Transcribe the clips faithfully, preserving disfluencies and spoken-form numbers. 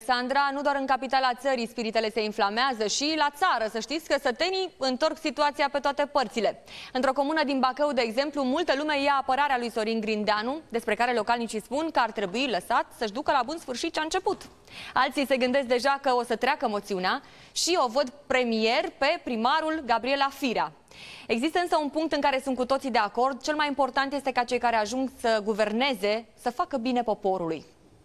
Alexandra, nu doar în capitala țării spiritele se inflamează, și la țară. Să știți că sătenii întorc situația pe toate părțile. Într-o comună din Bacău, de exemplu, multă lume ia apărarea lui Sorin Grindeanu, despre care localnicii spun că ar trebui lăsat să-și ducă la bun sfârșit ce a început. Alții se gândesc deja că o să treacă moțiunea și o văd premier pe primarul Gabriela Firea. Există însă un punct în care sunt cu toții de acord. Cel mai important este ca cei care ajung să guverneze să facă bine poporului.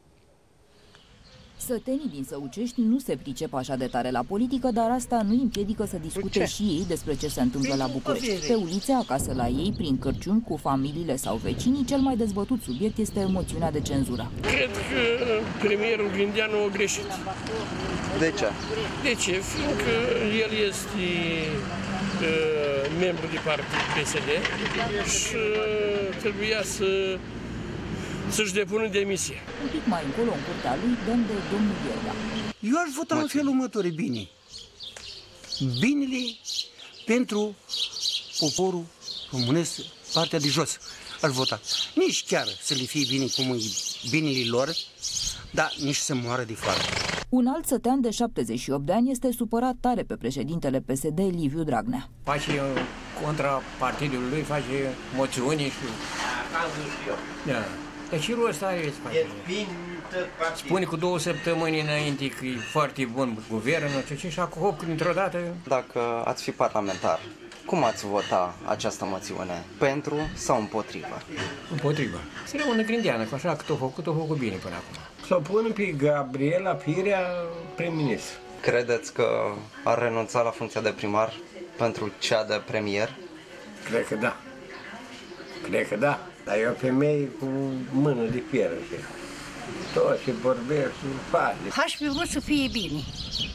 Sătenii din Săucești nu se pricep așa de tare la politică, dar asta nu îi împiedică să discute și ei despre ce se întâmplă la București. Pe ulițe, acasă la ei, prin cârciuni, cu familiile sau vecinii, cel mai dezbătut subiect este moțiunea de cenzură. Cred că premierul Grindeanu a greșit. De ce? De ce? Fiindcă el este uh, membru de partid P S D și uh, trebuia să să-și depună demisia. Un pic mai încolo, în curtea lui, dăm de domnul Ierga. Eu aș vota în felul următor, bine. Binele pentru poporul românesc, partea de jos, aș vota. Nici chiar să le fie bine cum e binele lor, dar nici să moară de foame. Un alt sătean de șaptezeci și opt de ani este supărat tare pe președintele P S D, Liviu Dragnea. Face contra partidului lui, face moțiuni și... Da. Dar și rost are să face. Spune cu două săptămâni înainte că e foarte bun guvern, nu știu, și acum, hop, dintr-o dată... Dacă ați fi parlamentar, cum ați vota această moțiune? Pentru sau împotrivă? Împotrivă. Să rămână Grindeanu, că așa cât o făcut, o făcut bine până acum. Să pună pe Gabriela Firea prim-ministru. Credeți că ar renunța la funcția de primar pentru cea de premier? Cred că da. Cred că da. Dar e o femeie cu mână de fier. Tot ce vorbește, face. Aș fi vrut să fie bine.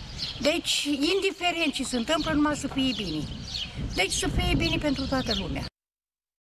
Deci, indiferent ce se întâmplă, numai să fie bine. Deci să fie bine pentru toată lumea.